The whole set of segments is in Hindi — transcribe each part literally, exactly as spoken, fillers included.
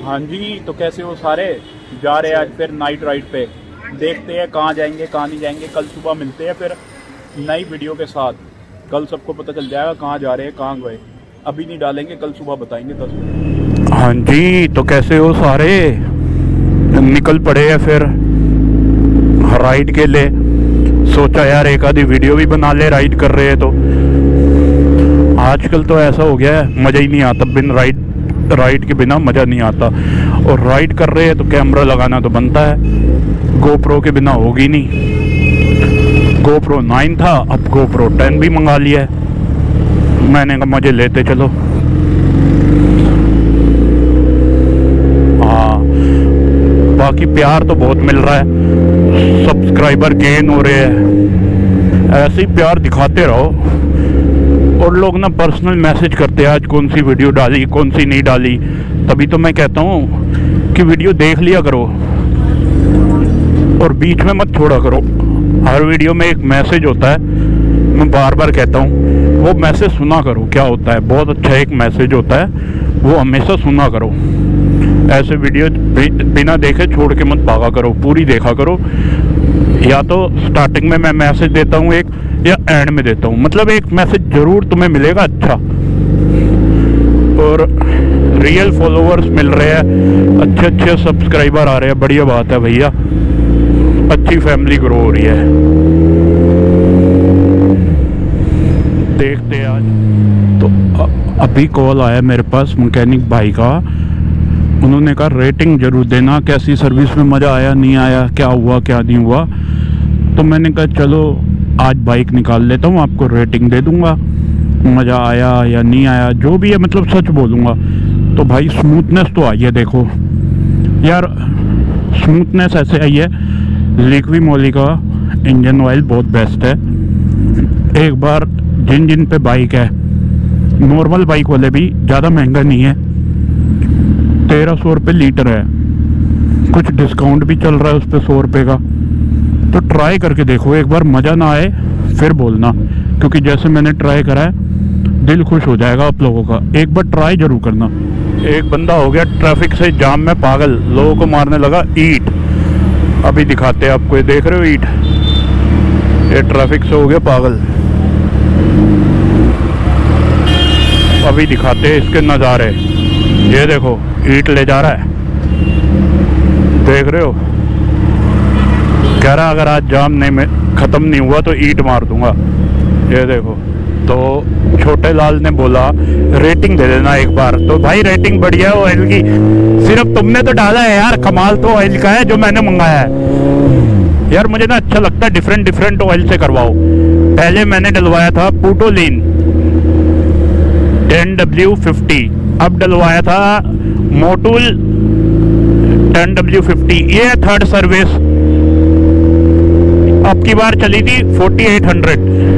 हाँ जी, तो कैसे हो सारे? जा रहे हैं आज फिर नाइट राइड पे। देखते हैं कहाँ जाएंगे कहाँ नहीं जाएंगे। कल सुबह मिलते हैं फिर नई वीडियो के साथ। कल सबको पता चल जाएगा कहाँ जा रहे हैं कहाँ गए। अभी नहीं डालेंगे, कल सुबह बताएंगे दस बजे। हाँ जी, तो कैसे हो सारे? निकल पड़े हैं फिर राइड के लिए। सोचा यार एक आधी वीडियो भी बना ले, राइड कर रहे हैं तो। आजकल तो ऐसा हो गया है, मज़ा ही नहीं आता बिन राइड राइड के बिना मज़ा नहीं आता। और राइड कर रहे हैं तो कैमरा लगाना तो बनता है। गोप्रो के बिना होगी नहीं। गोप्रो नाइन था, अब गोप्रो टेन भी मंगा लिया है। मैंने कहा मज़े लेते चलो। हाँ, बाकी प्यार तो बहुत मिल रहा है, सब्सक्राइबर गेन हो रहे हैं। ऐसे ही प्यार दिखाते रहो। और लोग ना पर्सनल मैसेज करते हैं आज कौन सी वीडियो डाली कौन सी नहीं डाली। तभी तो मैं कहता हूँ कि वीडियो देख लिया करो और बीच में मत छोड़ा करो। हर वीडियो में एक मैसेज होता है, मैं बार बार कहता हूँ वो मैसेज सुना करो। क्या होता है, बहुत अच्छा एक मैसेज होता है, वो हमेशा सुना करो। ऐसे वीडियो बिना देखे छोड़ के मत भागा करो, पूरी देखा करो। या तो स्टार्टिंग में मैं मैसेज देता हूँ एक, या एंड में देता हूँ। मतलब एक मैसेज जरूर तुम्हें मिलेगा अच्छा। और रियल फॉलोअर्स मिल रहे हैं, अच्छे अच्छे सब्सक्राइबर आ रहे हैं, बढ़िया बात है भैया। अच्छी फैमिली ग्रो हो रही है। देखते हैं आज तो। अभी कॉल आया मेरे पास मैकेनिक भाई का। उन्होंने कहा रेटिंग जरूर देना, कैसी सर्विस में मज़ा आया नहीं आया, क्या हुआ क्या नहीं हुआ। तो मैंने कहा चलो आज बाइक निकाल लेता हूँ, आपको रेटिंग दे दूँगा, मज़ा आया या नहीं आया जो भी है, मतलब सच बोलूँगा। तो भाई स्मूथनेस तो आई है, देखो यार स्मूथनेस ऐसे आई है। लिक्वी मोली का इंजन ऑयल बहुत बेस्ट है। एक बार जिन जिन पे बाइक है, नॉर्मल बाइक वाले भी, ज़्यादा महंगा नहीं है, तेरह सौ रुपये लीटर है। कुछ डिस्काउंट भी चल रहा है उस पर सौ रुपये का। तो ट्राई करके देखो एक बार, मज़ा ना आए फिर बोलना, क्योंकि जैसे मैंने ट्राई करा है दिल खुश हो जाएगा आप लोगों का। एक बार ट्राई जरूर करना। एक बंदा हो गया ट्रैफिक से जाम में पागल, लोगों को मारने लगा ईंट। अभी दिखाते हैं आपको, ये देख रहे हो ईंट, ये ट्रैफिक से हो गया पागल। अभी दिखाते हैं इसके नज़ारे। ये देखो ईंट ले जा रहा है, देख रहे हो। कह रहा अगर आज जाम नहीं में ख़त्म नहीं हुआ तो ईंट मार दूंगा। ये देखो। तो छोटे लाल ने बोला रेटिंग दे देना एक बार। तो भाई रेटिंग बढ़िया है ऑयल की, सिर्फ तुमने तो डाला है यार, कमाल तो ऑयल का है जो मैंने मंगाया है। यार मुझे ना अच्छा लगता है डिफरेंट डिफरेंट ऑयल से करवाओ। पहले मैंने डलवाया था पुटोलिन टेन डब्ल्यू फिफ्टी, अब डलवाया था मोटूल टेन डब्ल्यू फिफ्टी। ये थर्ड सर्विस, अब की बार चली थी फोर्टी एट हंड्रेड।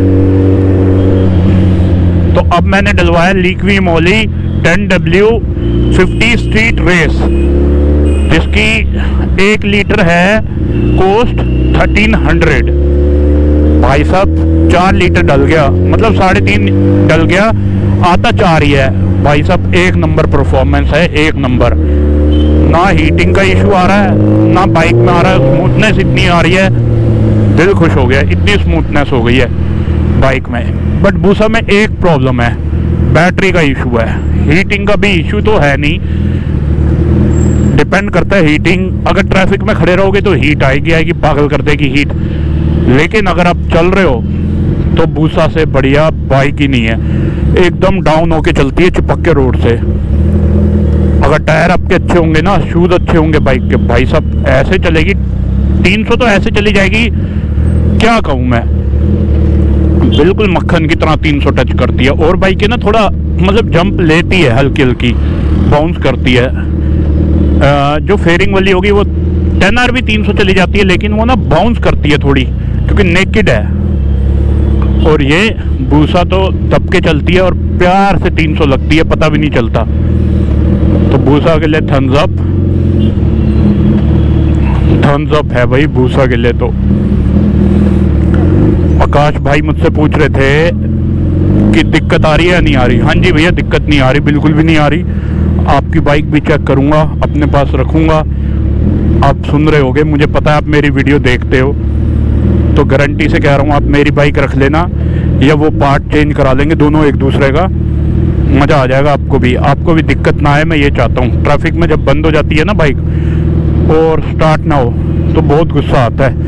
तो अब मैंने डलवाया Liqui Moly ten W fifty street race, जिसकी एक लीटर है कॉस्ट थर्टीन हंड्रेड। भाई साहब चार लीटर डल गया, मतलब साढ़े तीन डल गया, आता चार ही है। भाई साहब एक नंबर परफॉर्मेंस है, एक नंबर। ना हीटिंग का इशू आ रहा है ना बाइक में आ रहा है। स्मूथनेस इतनी आ रही है, दिल खुश हो गया, इतनी स्मूथनेस हो गई है बाइक में। बट बूसा में एक प्रॉब्लम है, बैटरी का इशू है। हीटिंग का भी इशू तो है नहीं, डिपेंड करता है हीटिंग। अगर ट्रैफिक में खड़े रहोगे तो हीट आएगी आएगी पागल कर देगी हीट। लेकिन अगर आप चल रहे हो तो बूसा से बढ़िया बाइक ही नहीं है, एकदम डाउन होके चलती है चिपक के रोड से। अगर टायर आपके अच्छे होंगे ना, शूज अच्छे होंगे बाइक के, भाई साहब ऐसे चलेगी तीन सौ तो ऐसे चली जाएगी, क्या कहूँ मैं, बिल्कुल मक्खन की तरह तीन सौ टच करती है। और बाइक ना थोड़ा मतलब जंप लेती है, हल्की हल्की बाउंस करती है। आ, जो फेयरिंग वाली होगी वो टेन आर भी तीन सौ चली जाती है, लेकिन वो ना बाउंस करती है थोड़ी, क्योंकि नेकेड है। और ये बूसा तो दब के चलती है और प्यार से तीन सौ लगती है, पता भी नहीं चलता। तो बूसा के लिए थम्स अप, थम्स अप है भाई बूसा के लिए। तो आकाश भाई मुझसे पूछ रहे थे कि दिक्कत आ रही है या नहीं आ रही। हाँ जी भैया दिक्कत नहीं आ रही, बिल्कुल भी नहीं आ रही। आपकी बाइक भी चेक करूँगा, अपने पास रखूँगा। आप सुन रहे होगे, मुझे पता है आप मेरी वीडियो देखते हो, तो गारंटी से कह रहा हूँ आप मेरी बाइक रख लेना, या वो पार्ट चेंज करा लेंगे दोनों एक दूसरे का, मज़ा आ जाएगा आपको भी, आपको भी दिक्कत ना आए। मैं ये चाहता हूँ, ट्रैफिक में जब बंद हो जाती है ना बाइक और स्टार्ट ना हो तो बहुत गुस्सा आता है।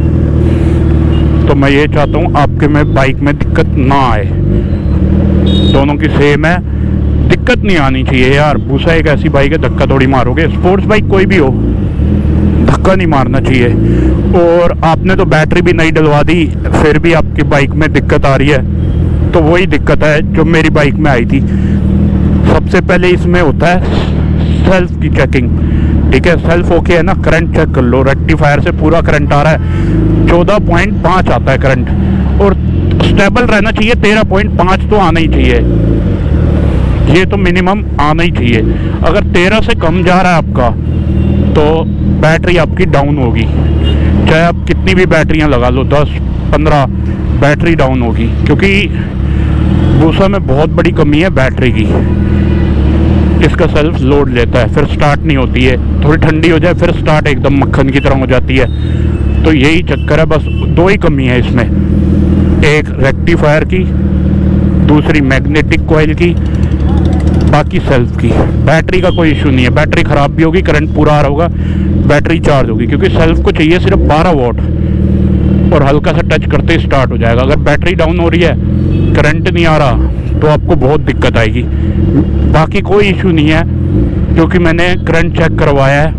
तो मैं ये चाहता हूँ आपके में बाइक में दिक्कत ना आए, दोनों की सेम है, दिक्कत नहीं आनी चाहिए यार। बूसा एक ऐसी बाइक है, धक्का थोड़ी मारोगे, स्पोर्ट्स बाइक कोई भी हो धक्का नहीं मारना चाहिए। और आपने तो बैटरी भी नहीं डलवा दी, फिर भी आपकी बाइक में दिक्कत आ रही है, तो वही दिक्कत है जो मेरी बाइक में आई थी। सबसे पहले इसमें होता है सेल्फ की चेकिंग, ठीक है। सेल्फ ओके है ना, करंट चेक कर लो, रेक्टिफायर से पूरा करंट आ रहा है, चौदह पॉइंट पाँच आता है करंट, और स्टेबल रहना चाहिए, तेरह पॉइंट पाँच तो आना ही चाहिए, ये तो मिनिमम आना ही चाहिए। अगर तेरह से कम जा रहा है आपका तो बैटरी आपकी डाउन होगी, चाहे आप कितनी भी बैटरियां लगा लो, दस पंद्रह, बैटरी डाउन होगी, क्योंकि बूसा में बहुत बड़ी कमी है बैटरी की। इसका सेल्फ लोड लेता है, फिर स्टार्ट नहीं होती है, थोड़ी ठंडी हो जाए फिर स्टार्ट एकदम मक्खन की तरह हो जाती है। तो यही चक्कर है, बस दो ही कमी है इसमें, एक रेक्टिफायर की, दूसरी मैग्नेटिक कॉइल की, बाकी सेल्फ की। बैटरी का कोई इशू नहीं है, बैटरी ख़राब भी होगी, करंट पूरा आ रहा होगा, बैटरी चार्ज होगी, क्योंकि सेल्फ को चाहिए सिर्फ बारह वोल्ट, और हल्का सा टच करते ही स्टार्ट हो जाएगा। अगर बैटरी डाउन हो रही है, करंट नहीं आ रहा, तो आपको बहुत दिक्कत आएगी। बाकी कोई इशू नहीं है, क्योंकि मैंने करंट चेक करवाया है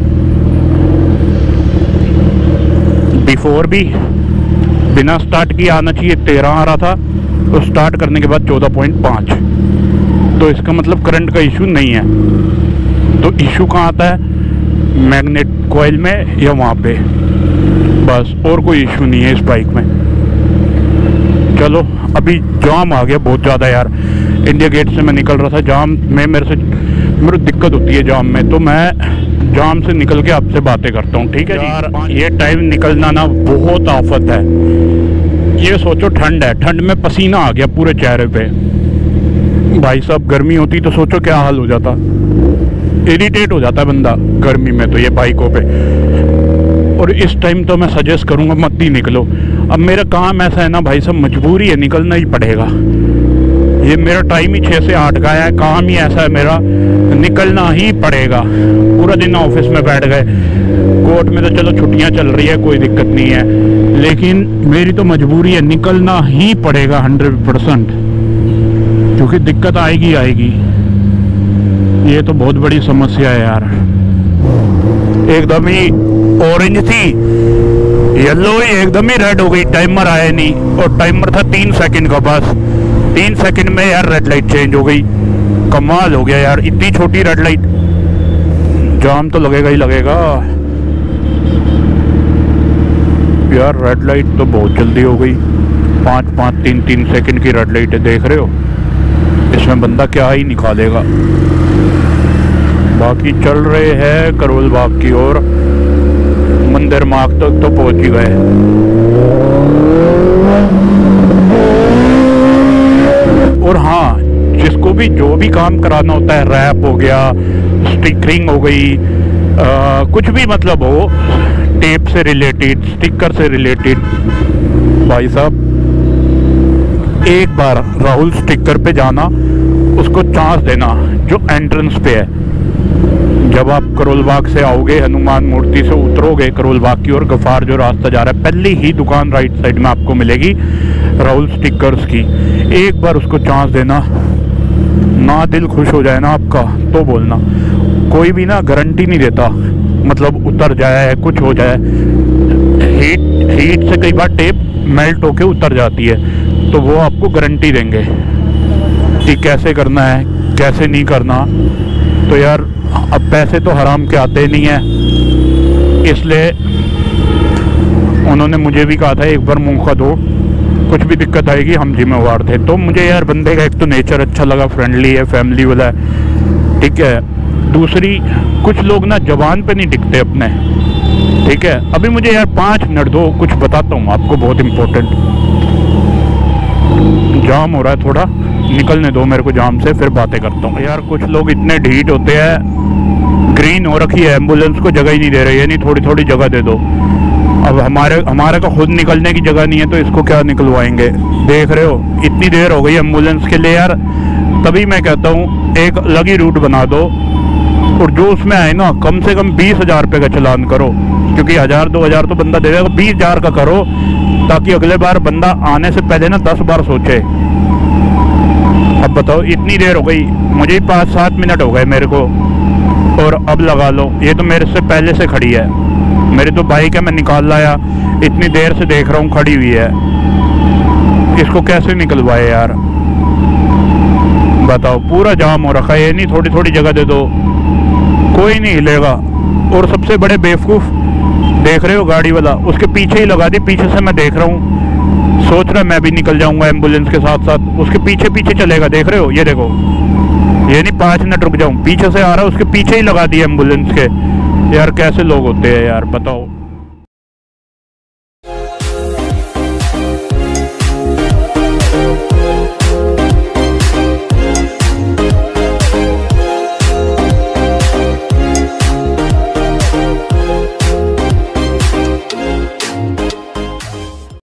बिफोर भी, बिना स्टार्ट किए आना चाहिए तेरह आ रहा था, तो स्टार्ट करने के बाद चौदह पॉइंट पाँच, तो इसका मतलब करंट का इशू नहीं है। तो इशू कहाँ आता है, मैग्नेट कॉइल में या वहाँ पे, बस, और कोई इशू नहीं है इस बाइक में। चलो, अभी जाम आ गया बहुत ज़्यादा यार, इंडिया गेट से मैं निकल रहा था, जाम में मेरे से मेरे दिक्कत होती है जाम में, तो मैं जाम से निकल के आपसे बातें करता हूँ, ठीक है यार। ये टाइम निकलना ना बहुत आफत है। ये सोचो ठंड है, ठंड में पसीना आ गया पूरे चेहरे पे, भाई साहब गर्मी होती तो सोचो क्या हाल हो जाता, इरिटेट हो जाता है बंदा गर्मी में तो ये बाइकों पे। और इस टाइम तो मैं सजेस्ट करूँगा मत ही निकलो। अब मेरा काम ऐसा है ना भाई साहब, मजबूरी है, निकलना ही पड़ेगा। ये मेरा टाइम ही छः से आठ का है, काम ही ऐसा है मेरा, निकलना ही पड़ेगा। पूरा दिन ऑफिस में बैठ गए, कोर्ट में तो चलो छुट्टियां चल रही है, कोई दिक्कत नहीं है, लेकिन मेरी तो मजबूरी है, निकलना ही पड़ेगा हंड्रेड परसेंट, क्योंकि दिक्कत आएगी आएगी। ये तो बहुत बड़ी समस्या है यार। एकदम ही ऑरेंज थी, येलो ही एकदम ही रेड हो गई, टाइमर आया नहीं, और टाइमर था तीन सेकंड का, बस तीन सेकंड में यार रेड लाइट चेंज हो गई। कमाल हो गया यार, इतनी छोटी रेड लाइट, जाम तो लगेगा ही लगेगा यार। रेड लाइट तो बहुत जल्दी हो गई, पाँच पाँच तीन तीन सेकंड की रेड लाइट है, देख रहे हो, इसमें बंदा क्या ही निकालेगा। बाकी चल रहे हैं करोल बाग की ओर, मंदिर मार्ग तक तो पहुंच ही गए। और हाँ, जिसको भी जो भी काम कराना होता है, रैप हो गया, स्टिकरिंग हो गई, आ, कुछ भी मतलब हो, टेप से रिलेटेड, स्टिकर से रिलेटेड, भाई साहब एक बार राहुल स्टिकर पे जाना, उसको चांस देना, जो एंट्रेंस पे है। जब आप करोल बाग से आओगे, हनुमान मूर्ति से उतरोगे करोल बाग की ओर, गफार जो रास्ता जा रहा है, पहली ही दुकान राइट साइड में आपको मिलेगी राहुल स्टिकर्स की। एक बार उसको चांस देना, ना दिल खुश हो जाए ना आपका तो बोलना। कोई भी ना गारंटी नहीं देता, मतलब उतर जाए, कुछ हो जाए, हीट हीट से कई बार टेप मेल्ट होके उतर जाती है, तो वो आपको गारंटी देंगे कि कैसे करना है, कैसे नहीं करना। तो यार अब पैसे तो हराम के आते नहीं है, इसलिए उन्होंने मुझे भी कहा था एक बार मौका दो, कुछ भी दिक्कत आएगी हम जिम्मेवार थे। तो मुझे यार बंदे का एक तो नेचर अच्छा लगा, फ्रेंडली है, फैमिली वाला है, ठीक है। दूसरी, कुछ लोग ना जबान पे नहीं टिकते अपने, ठीक है। अभी मुझे यार पाँच मिनट दो, कुछ बताता हूँ आपको बहुत इम्पोर्टेंट। जाम हो रहा है थोड़ा, निकलने दो मेरे को जाम से, फिर बातें करता हूँ। यार कुछ लोग इतने ढीठ होते हैं, ग्रीन हो रखी है, एम्बुलेंस को जगह ही नहीं दे रही है, नहीं थोड़ी थोड़ी जगह दे दो। अब हमारे हमारे को खुद निकलने की जगह नहीं है तो इसको क्या निकलवाएंगे। देख रहे हो इतनी देर हो गई एम्बुलेंस के लिए यार। तभी मैं कहता हूँ एक अलग ही रूट बना दो, और जो उसमें आए ना कम से कम बीस हजार रुपये का चालान करो, क्योंकि हजार दो हजार तो बंदा दे देगा, बीस हजार का करो, ताकि अगले बार बंदा आने से पहले ना दस बार सोचे। अब बताओ इतनी देर हो गई, मुझे ही पाँच सात मिनट हो गए मेरे को, और अब लगा लो ये तो मेरे से पहले से खड़ी है। मेरी तो बाइक है, मैं निकाल लाया, इतनी देर से देख रहा हूँ खड़ी हुई है, इसको कैसे निकलवाए यार बताओ। पूरा जाम हो रखा है, ये नहीं थोड़ी थोड़ी जगह दे दो, कोई नहीं हिलेगा। और सबसे बड़े बेवकूफ़ देख रहे हो गाड़ी वाला, उसके पीछे ही लगा दी, पीछे से मैं देख रहा हूँ, सोच रहा मैं भी निकल जाऊंगा एम्बुलेंस के साथ साथ, उसके पीछे पीछे चलेगा। देख रहे हो ये देखो, ये नहीं पाँच मिनट रुक जाऊं, पीछे से आ रहा है, उसके पीछे ही लगा दी एम्बुलेंस के। यार कैसे लोग होते हैं यार बताओ।